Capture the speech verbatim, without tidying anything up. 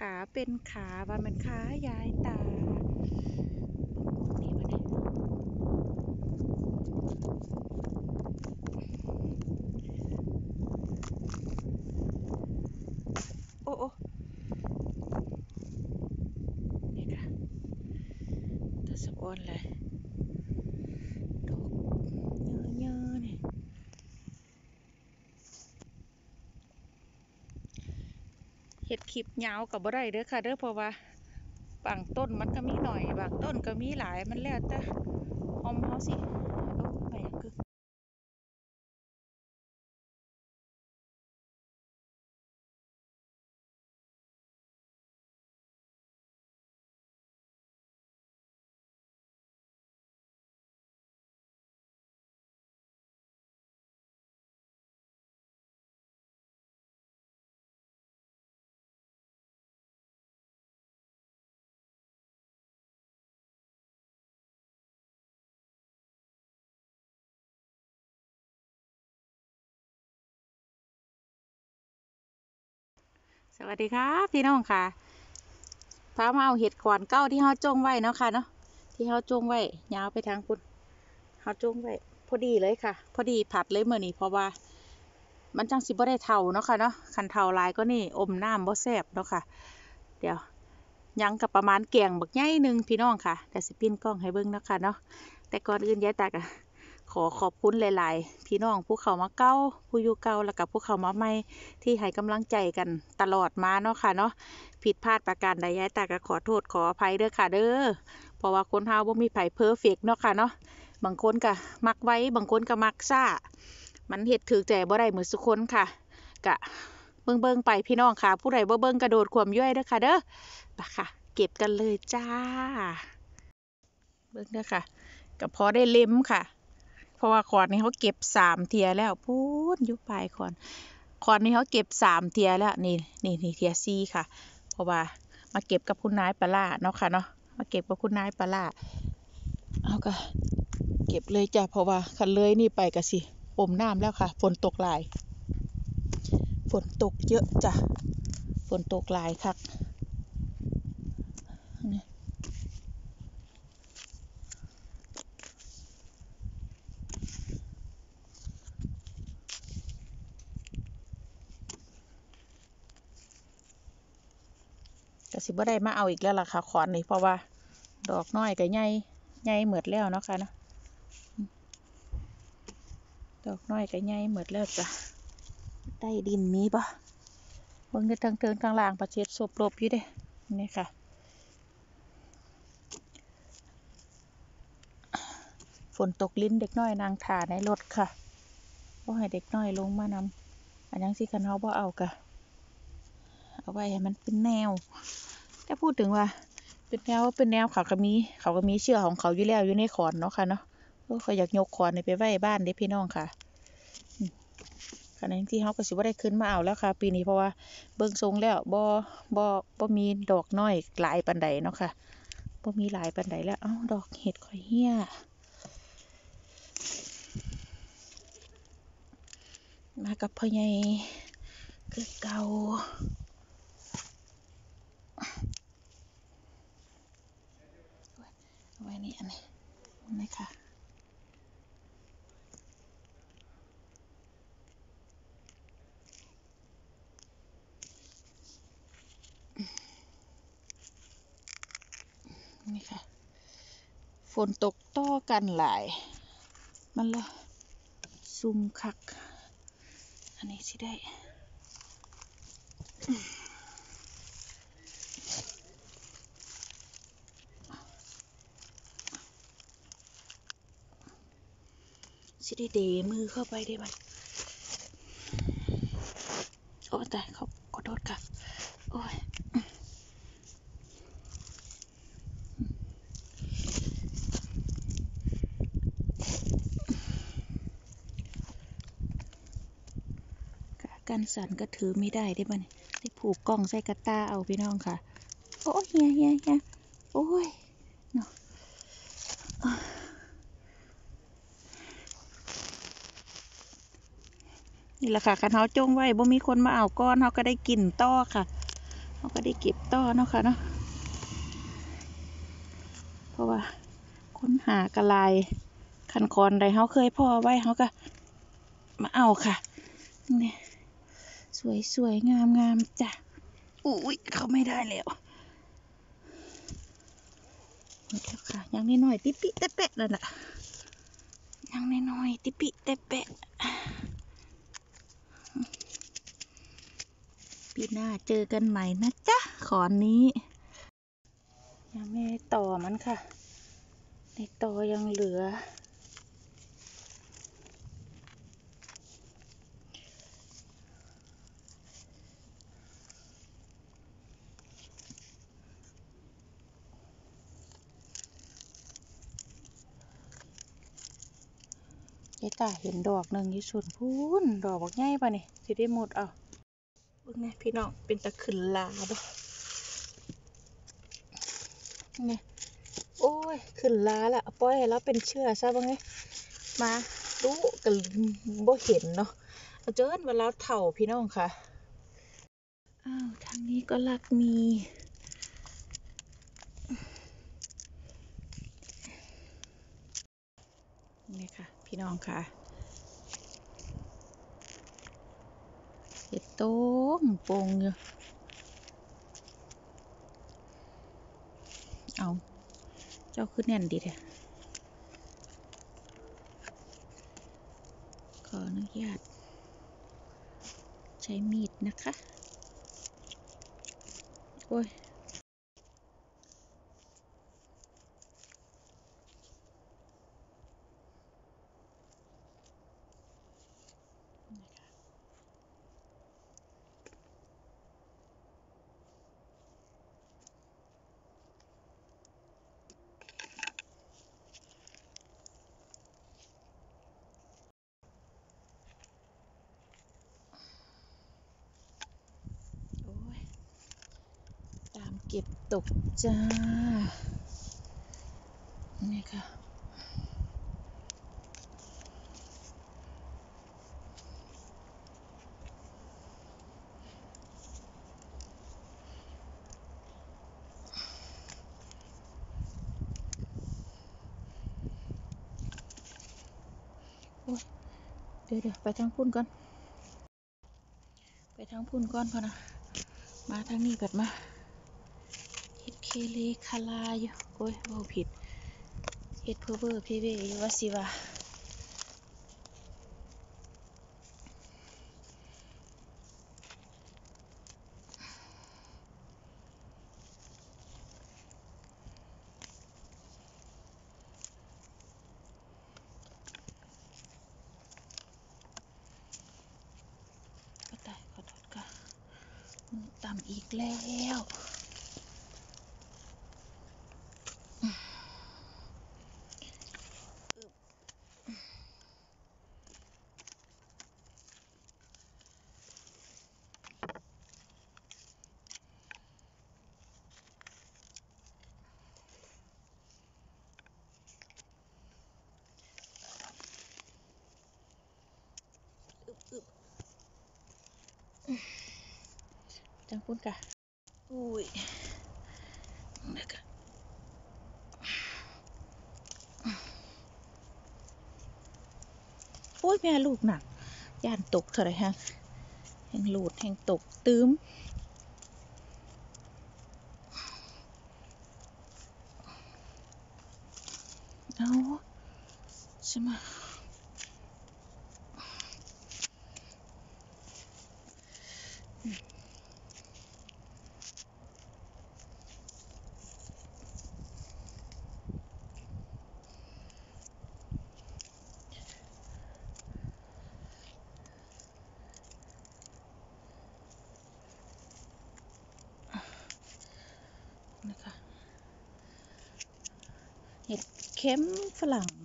ขาเป็นขาว่ามันขายายตานี่มันโอ้โอ้นี่ค่ะตะสะอ้อนเลยดอกเยอะๆนี่เห็ดคลิปยาวกับบ่ได้เด้อค่ะเด้อเพราะว่าบางต้นมันก็มีหน่อยบางต้นก็มีหลายมันแล้วแต่หอมเฮาสิโอ้ไปอย่างคือสวัสดีครับพี่น้องค่ะพามาเอาเห็ดขอนเก้าที่เฮาจงไว้เนาะค่ะเนาะที่เฮาจงไว้ยาวไปทางพุ่นเฮาจงไว้พอดีเลยค่ะพอดีผัดเลยมื้อนี้เพราะว่ามันจังสิบ่ได้เฒ่าเนาะค่ะเนาะคันเฒ่าหลายก็นี่อมน้ำบ่แซ่บเนาะค่ะเดี๋ยวยังกับประมาณแกงบักใหญ่นึงพี่น้องค่ะแต่สิปิ้นกล้องให้เบิ่งเนาะค่ะเนาะแต่ก่อนอื่นยายตากะขอขอบคุณหลายๆพี่น้องผู้เข้ามาเก่าผู้อยู่เก่าแล้วก็ผู้เข้ามาใหม่ที่ให้กำลังใจกันตลอดมาเนาะค่ะเนาะผิดพลาดประการใดยายตากะขอโทษขออภัยเด้อค่ะเด้อเพราะว่าคนเฮาบ่มีไผเพอร์เฟกต์เนาะค่ะเนาะบางคนก็มักไว้บางคนก็มักซ่ามันเฮ็ดถูกใจบ่ได้เหมือนทุกคนค่ะกะเบิ่งเบิ่งไปพี่น้องค่ะผู้ใดบ่เบิ่งกระโดดขวมย่อยเด้อค่ะเด้อไปค่ะเก็บกันเลยจ้าเบิ่งเด้อค่ะก็พอได้เล็มค่ะเพราะว่าขอนนี้เขาเก็บสามเทียแล้วพูดอยู่ปลายขอนขอนนี้เขาเก็บสามเทียแล้วนี่นี่นี่เทียสี่ค่ะเพราะว่ามาเก็บกับคุณนายปลาล่าเนาะค่ะเนาะมาเก็บกับคุณนายปลาล่าเอาก็เก็บเลยจ้ะเพราะว่าคันเลยนี่ไปก็สิอมน้ำแล้วค่ะฝนตกหลายฝนตกเยอะจ้ะฝนตกหลายคักก็สิบ่ได้มาเอาอีกแล้วล่ะค่ะขอนนี่เพราะว่าดอกน้อยก็ใหญ่ใหญ่หมดแล้วเนาะค่ะเนาะดอกน้อยก็ใหญ่หมดแล้วจ้ะใต้ดินมีปะเบิ่งได้ทางเทิงทางล่างประเช็ดศพลบอยู่เด้นี่ค่ะฝนตกลิ้นเด็กน้อยนางถ่าในรถค่ะบ่ให้เด็กน้อยลงมานำอันยังสิคันเฮาบ่เอากะเอาไว้ให้มันเป็นแนวแต่พูดถึงว่าเป็นแนวเป็นแนวเขาก็มีเขาก็มีเชือกของเขาอยู่แล้วอยู่ในขอนเนาะค่ะเนาะเขาอยากยกขอนไปไว้บ้านเด้พี่น้องค่ะขณะที่เขาก็สิบ่ได้ขึ้นมาเอาแล้วค่ะปีนี้เพราะว่าเบิ่งทรงแล้วบ่บ่บ่มีดอกน้อยหลายปานใดเนาะค่ะบ่มีหลายปานใดแล้วเอ้าดอกเห็ดข่อยเหี้ยมากับพ่อใหญ่คือเก่าไว้นี่อันนี้นี่ค่ะนี่ค่ะฝนตกต่อกันหลายมันละซุ่มคักอันนี้สิได้สิได้เดมือเข้าไปได้ไหมโอ้แต่เขาขอโทษค่ะโอ้ยกันสั่นก็ถือไม่ได้ได้บ้านได้ผูกกล้องใส่กระตาเอาพี่น้องค่ะโอ้ยเฮียเฮียเฮียโอ้ยเนาะนี่แหละค่ะคันเฮาจงไว้บ่มีคนมาเอาก้อนเฮาก็ได้กินต่อค่ะเขาก็ได้เก็บต่อเนาะค่ะเนาะเพราะว่าค้นหากระลายคันคอนใดเขาเคยพ่อไว้เขาก็มาเอาค่ะนี่สวยสวยงามงามจ้ะอุ้ยเขาไม่ได้แล้วนี่ค่ะยังนิดหน่อยติปิเตะเปะนั่นแหละยังนิดหน่อยติปิเตะเปะปีหน้าเจอกันใหม่นะจ๊ะขอนนี้ยังไม่ต่อมันค่ะในต่อยังเหลือยายตาเห็นดอกหนึ่งอยู่ส่วนพูนดอกบอกง่ายป่ะนี่สิได้หมดเอาพวกนี้พี่น้องเป็นตะขึ้นลาบ่นี่โอ้ยขึ้นลาละปล่อยให้เราเป็นเชื่อซะบ้างไงมาดูกันบ่เห็นเนาะเจอเวลาเถ่าพี่น้องค่ะอ้าวทางนี้ก็ลักมีนี่ค่ะพี่น้องค่ะเห็ดต้มโป่งอยู่เอาเจ้าขึ้นแน่นดีแท้ขออนุญาตใช้มีดนะคะโอ้ยตามเก็บตกจ้านี่ค่ะโอ้ยเดี๋ยวเดี๋ยวไปทางพุ่นก่อนไปทางพุ่นก่อนพอนะมาทางนี้ก่อนมาเฮ็ดเคเลคาลาอยู่โอ้ยเว้าผิดเฮ็ดเพอเบอร์เพเวอยู่ว่าสิว่าก็ตายขอโทษค่ะมือต่ำอีกแล้วจังพุ่นกะอุ้ยนี่ค่ะโอ้ยแม่ลูกหนักย่านตกเท่าไรฮะแห่งหลุดแห่งตกตื้มเอาใช่ไหมนะคะเห็ดเข็มฝรั่ง